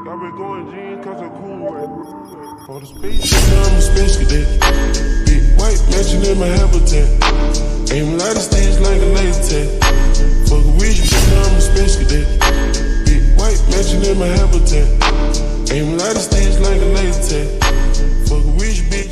Got me going jeans cause I'm cool right. For the space, I'm a space cadet. Big white mansion in my habitat. Aim a lot of stage like a laser. Fuck a wish, I'm a space cadet. Big white mansion in my habitat. Aim a lot of stage like a laser. Fuck a wish, bitch.